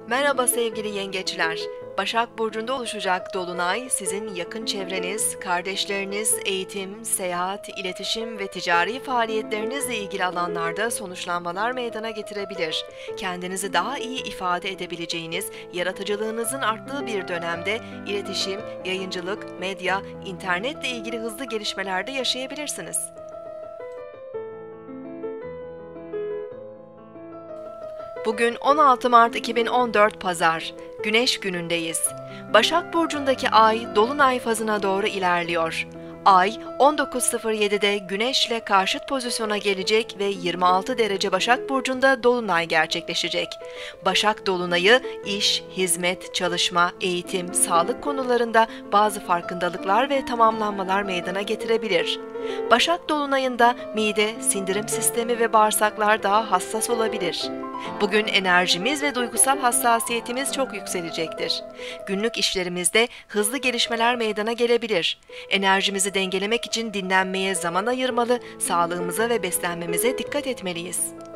Merhaba sevgili yengeçler. Başak Burcu'nda oluşacak Dolunay, sizin yakın çevreniz, kardeşleriniz, eğitim, seyahat, iletişim ve ticari faaliyetlerinizle ilgili alanlarda sonuçlanmalar meydana getirebilir. Kendinizi daha iyi ifade edebileceğiniz, yaratıcılığınızın arttığı bir dönemde iletişim, yayıncılık, medya, internetle ilgili hızlı gelişmelerde yaşayabilirsiniz. Bugün 16 Mart 2014 Pazar, Güneş günündeyiz. Başak Burcu'ndaki ay Dolunay fazına doğru ilerliyor. Ay 19.07'de Güneş'le karşıt pozisyona gelecek ve 26 derece Başak Burcu'nda Dolunay gerçekleşecek. Başak Dolunay'ı iş, hizmet, çalışma, eğitim, sağlık konularında bazı farkındalıklar ve tamamlanmalar meydana getirebilir. Başak Dolunay'ında mide, sindirim sistemi ve bağırsaklar daha hassas olabilir. Bugün enerjimiz ve duygusal hassasiyetimiz çok yükselecektir. Günlük işlerimizde hızlı gelişmeler meydana gelebilir. Enerjimizi dengelemek için dinlenmeye zaman ayırmalı, sağlığımıza ve beslenmemize dikkat etmeliyiz.